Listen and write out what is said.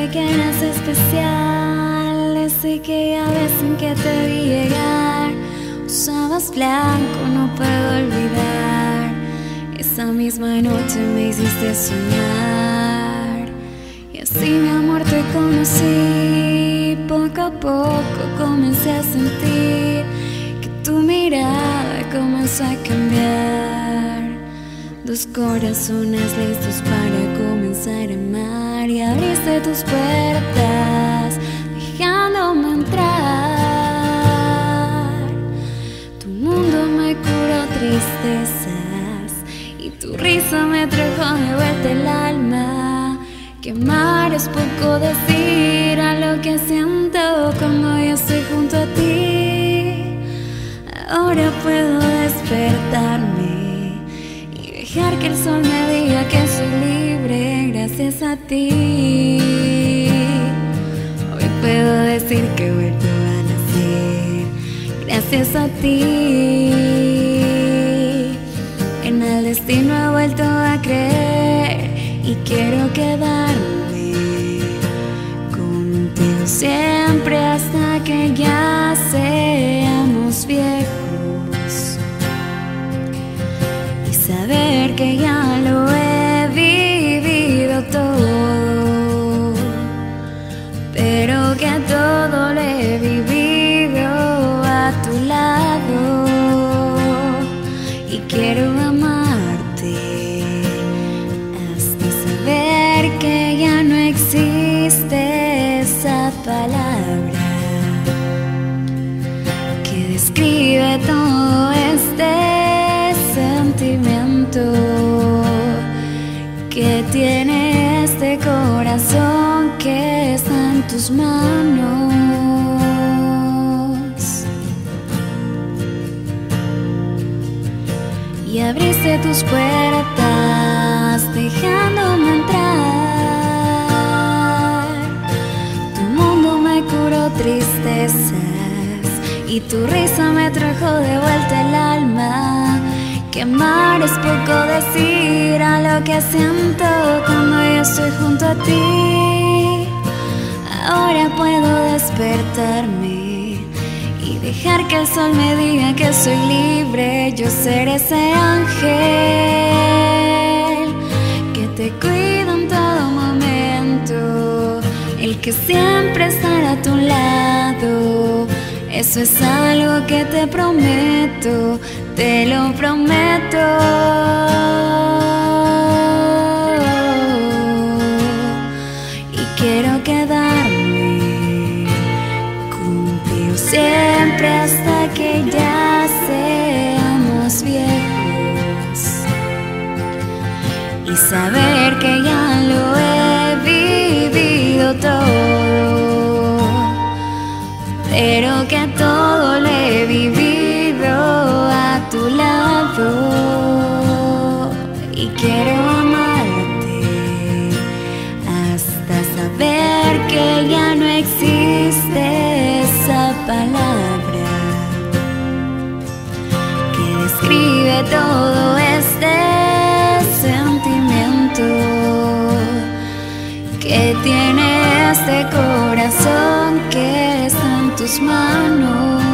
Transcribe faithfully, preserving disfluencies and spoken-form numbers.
que eras especial, desde aquella vez en que te vi llegar. Usabas blanco, no puedo olvidar. Esa misma noche me hiciste soñar. Y así, mi amor, te conocí. Poco a poco comencé a sentir que tu mirada comenzó a cambiar. Dos corazones listos para comenzar a amar. Y abriste tus puertas dejándome entrar. Tu mundo me curó tristezas y tu risa me trajo de vuelta el alma. Que amar es poco decir a lo que siento cuando yo estoy junto a ti. Ahora puedo despertarme y dejar que el sol me diga que soy libre gracias a ti. Hoy puedo decir que he vuelto a nacer gracias a ti. En el destino he vuelto a creer y quiero quedarme contigo siempre hasta que ya seamos viejos y saber que ya lo he vivido todo, pero que todo lo he vivido a tu lado. Y quiero amarte hasta saber que ya no existe esa palabra que describe todo este sentimiento que tiene este corazón que está en tus manos. Y abriste tus puertas dejándome entrar. Tu mundo me curó tristezas y tu risa me trajo de vuelta el alma. Que amar es poco decir a lo que siento cuando yo estoy junto a ti. Ahora puedo despertarme y dejar que el sol me diga que soy libre. Yo seré ese ángel que te cuida en todo momento, el que siempre estará a tu lado. Eso es algo que te prometo, te lo prometo. Y quiero quedarme contigo siempre hasta que ya seamos viejos y saber que ya lo he vivido todo, pero que todo lo he vivido a tu lado. Y quiero amarte hasta saber que ya no existe esa palabra que describe todo este sentimiento que tiene este corazón que está en tus manos.